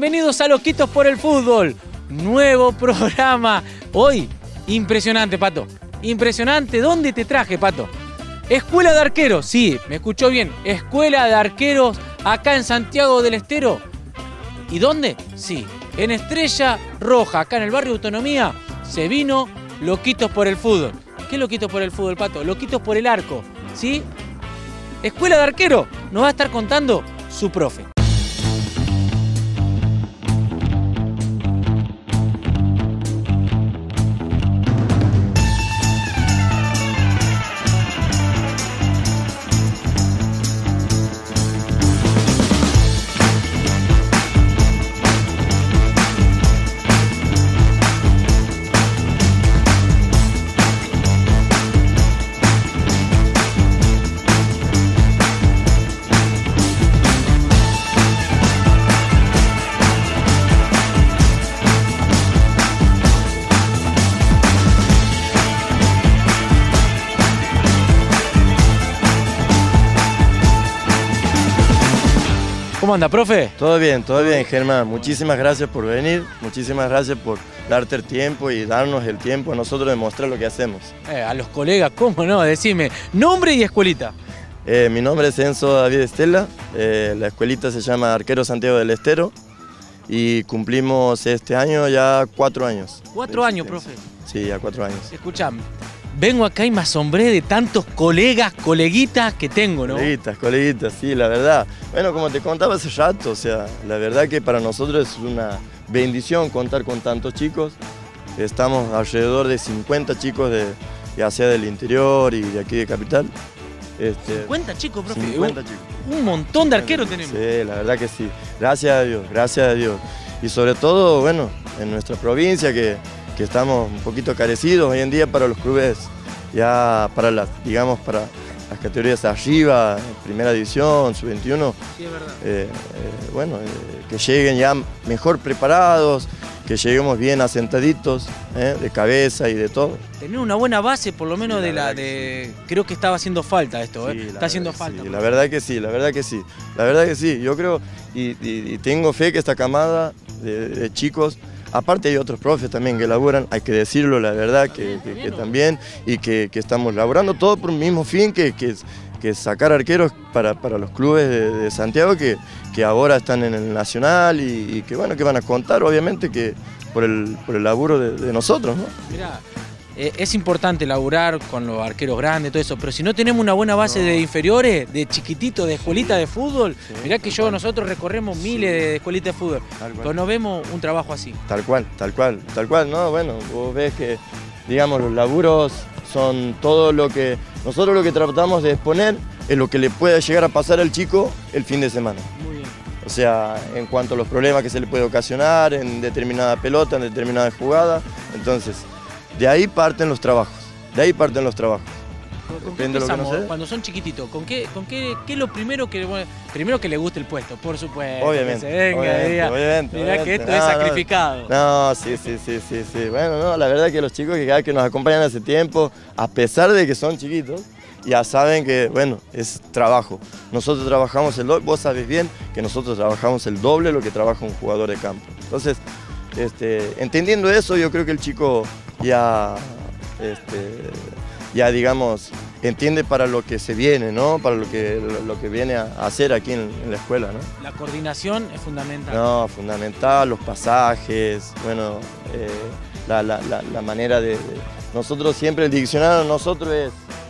Bienvenidos a Loquitos por el Fútbol. Nuevo programa. Hoy, impresionante, Pato. Impresionante. ¿Dónde te traje, Pato? Escuela de Arqueros. Sí, me escuchó bien. Escuela de Arqueros acá en Santiago del Estero. ¿Y dónde? Sí, en Estrella Roja, acá en el barrio Autonomía, se vino Loquitos por el Fútbol. ¿Qué Loquitos por el Fútbol, Pato? Loquitos por el arco, ¿sí? Escuela de Arquero nos va a estar contando su profe. ¿Cómo anda, profe? Todo bien, Germán. Muchísimas gracias por venir, muchísimas gracias por darte el tiempo y darnos el tiempo a nosotros de mostrar lo que hacemos. A los colegas, ¿cómo no? Decime, nombre y escuelita. Mi nombre es Enzo David Estela, la escuelita se llama Arquero Santiago del Estero y cumplimos este año ya 4 años. 4 años, profe. Sí, ya 4 años. Escuchame, vengo acá y me asombré de tantos colegas, coleguitas que tengo, ¿no? Coleguitas, sí, la verdad. Bueno, como te contaba hace rato, o sea, la verdad que para nosotros es una bendición contar con tantos chicos. Estamos alrededor de 50 chicos, ya sea del interior y de aquí de Capital. 50 chicos, profe. 50 chicos. Un montón de arqueros tenemos. Sí, la verdad que sí. Gracias a Dios, gracias a Dios. Y sobre todo, bueno, en nuestra provincia que estamos un poquito carecidos hoy en día para los clubes, ya para las, digamos, para las categorías arriba, primera división, sub-21, sí, es verdad. Que lleguen ya mejor preparados, que lleguemos bien asentaditos, de cabeza y de todo. Tener una buena base, por lo menos creo que estaba haciendo falta esto, sí, está haciendo falta. Sí, la verdad que sí, la verdad que sí, yo creo y tengo fe que esta camada de chicos, aparte hay otros profes también que laburan, hay que decirlo, la verdad, que también, y que estamos laburando todo por un mismo fin, que es sacar arqueros para los clubes de Santiago que ahora están en el Nacional y que bueno, que van a contar obviamente que por el laburo de nosotros, ¿no? Mirá, es importante laburar con los arqueros grandes, todo eso, pero si no tenemos una buena base de inferiores, de chiquititos, de escuelitas de fútbol, sí, mirá que nosotros recorremos miles de escuelitas de fútbol, pero no vemos un trabajo así. Tal cual, ¿no? Bueno, vos ves que, digamos, los laburos son todo lo que nosotros lo que tratamos de exponer es lo que le pueda llegar a pasar al chico el fin de semana. Muy bien. O sea, en cuanto a los problemas que se le puede ocasionar en determinada pelota, en determinada jugada, entonces de ahí parten los trabajos, ¿Con qué empezamos cuando son chiquititos? ¿Con qué es lo primero que le guste el puesto? Por supuesto. Obviamente. Obviamente. Mirá que esto es sacrificado. No, sí. Bueno, no, la verdad que los chicos que nos acompañan hace tiempo, a pesar de que son chiquitos, ya saben que, bueno, es trabajo. Nosotros trabajamos el doble, vos sabés bien que nosotros trabajamos el doble lo que trabaja un jugador de campo. Entonces, entendiendo eso, yo creo que el chico ya digamos, entiende para lo que se viene, ¿no? Para lo que viene a hacer aquí en la escuela, ¿no? La coordinación es fundamental. No, fundamental, los pasajes, bueno, la manera de... Nosotros siempre, el diccionario de nosotros es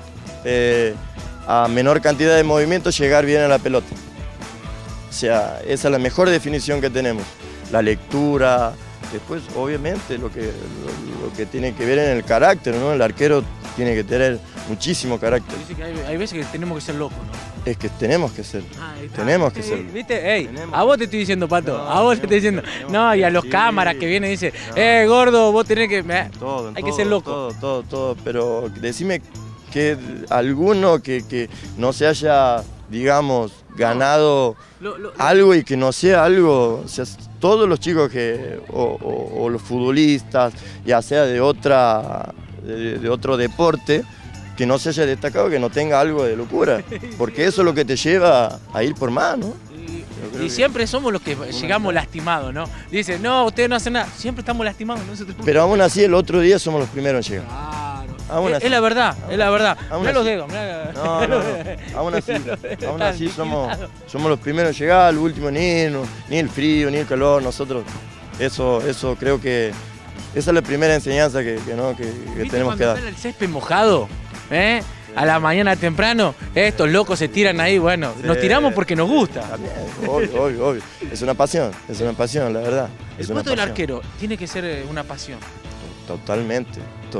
a menor cantidad de movimiento llegar bien a la pelota. O sea, esa es la mejor definición que tenemos. La lectura, después obviamente lo que tiene que ver en el carácter, ¿no? El arquero tiene que tener muchísimo carácter. Dice que hay veces que tenemos que ser locos, ¿no? Es que tenemos que ser. Tenemos que ser. ¿Viste? Ey, a vos te estoy diciendo, Pato. A vos te estoy diciendo. No, y a los cámaras que vienen y dicen, gordo, vos tenés que... hay que ser loco. Todo. Pero decime que alguno que no se haya, digamos, ganado algo y que no sea algo, o sea, todos los chicos o los futbolistas, ya sea de otro deporte, que no se haya destacado, que no tenga algo de locura, porque eso es lo que te lleva a ir por más, ¿no? Y siempre somos los que llegamos lastimados, ¿no? Dicen, no, ustedes no hacen nada. Siempre estamos lastimados. Pero aún así, el otro día somos los primeros en llegar. Claro. Es la verdad, es la verdad. Mirá los dedos, mirá. No. Aún así somos los primeros en llegar, el último en irnos, ni el frío, ni el calor. Nosotros, eso creo que esa es la primera enseñanza que tenemos que dar. El césped mojado, ¿eh? A la mañana temprano, estos locos se tiran ahí, bueno, sí, nos tiramos porque nos gusta. También, obvio. Es una pasión, la verdad. El puesto del arquero tiene que ser una pasión. Totalmente,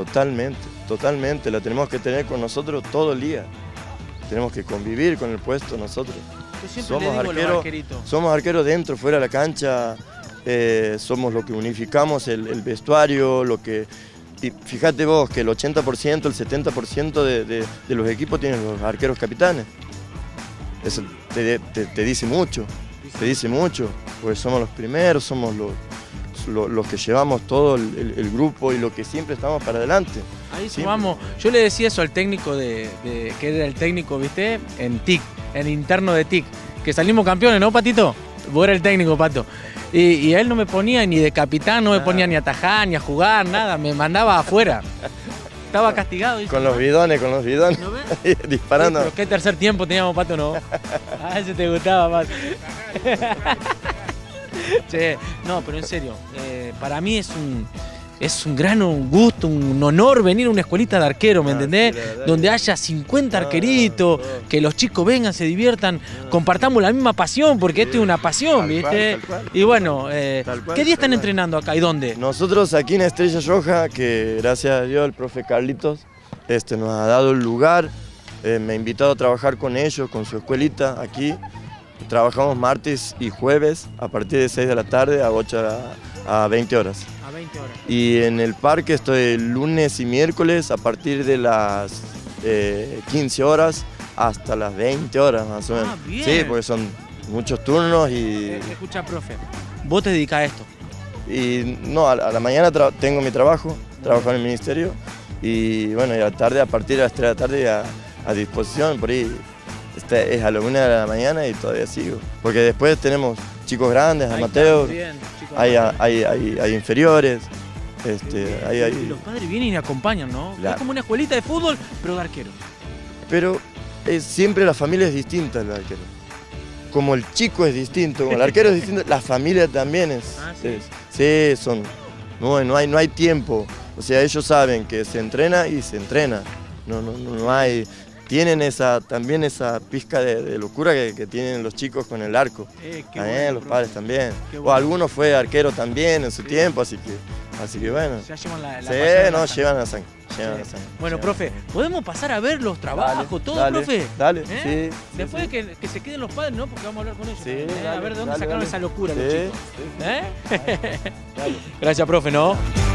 la tenemos que tener con nosotros todo el día. Tenemos que convivir con el puesto nosotros. Somos arqueros dentro, fuera de la cancha, somos los que unificamos el vestuario, y fíjate vos que el 80%, el 70% de los equipos tienen los arqueros capitanes. Eso te dice mucho, porque somos los primeros, somos los que llevamos todo el grupo y los que siempre estamos para adelante. Ahí sumamos, yo le decía eso al técnico que era el técnico, ¿viste? En TIC, en interno de TIC, que salimos campeones, ¿no, Patito? Vos eras el técnico, Pato. Y él no me ponía ni de capitán, no me ponía ni a atajar, ni a jugar, nada, me mandaba afuera. Estaba castigado. Con los bidones. ¿No ves? Disparando. Pero qué tercer tiempo teníamos, Pato, ¿no? A ese te gustaba, Pato. Che, no, pero en serio, para mí es un gran gusto, un honor venir a una escuelita de arquero, ¿me entendés? Sí, donde haya 50 arqueritos, que los chicos vengan, se diviertan, compartamos la misma pasión, porque esto es una pasión, ¿viste? Tal cual. Y bueno, ¿qué día están entrenando acá y dónde? Nosotros aquí en Estrella Roja, que gracias a Dios el profe Carlitos nos ha dado el lugar, me ha invitado a trabajar con ellos, con su escuelita aquí. Trabajamos martes y jueves a partir de 6 de la tarde a 20 horas. A 20 horas. Y en el parque estoy lunes y miércoles a partir de las 15 horas hasta las 20 horas más o menos. Ah, bien. Sí, porque son muchos turnos y... Escucha, profe, ¿vos te dedicás a esto? Y no, a la mañana tengo mi trabajo, trabajo en el ministerio y bueno, y a la tarde, a partir de las 3 de la tarde a disposición, por ahí. Es a la 1 de la mañana y todavía sigo. Porque después tenemos chicos grandes, amateurs, hay inferiores. Y los padres vienen y acompañan, ¿no? Claro. Es como una escuelita de fútbol, pero de arquero. Pero siempre la familia es distinta del arquero. Como el chico es distinto, como el arquero es distinto, la familia también es. ¿Sí? No hay tiempo. O sea, ellos saben que se entrena y se entrena. No hay... Tienen también esa pizca de locura que tienen los chicos con el arco. También los padres también. O algunos fue arquero también en su tiempo, así que bueno. Ya llevan la llevan la sangre. Bueno, profe, ¿podemos pasar a ver los trabajos, profe? Dale, sí. Después de que se queden los padres, ¿no? Porque vamos a hablar con ellos. Sí, a ver de dónde sacaron esa locura los chicos. Gracias, profe, ¿no?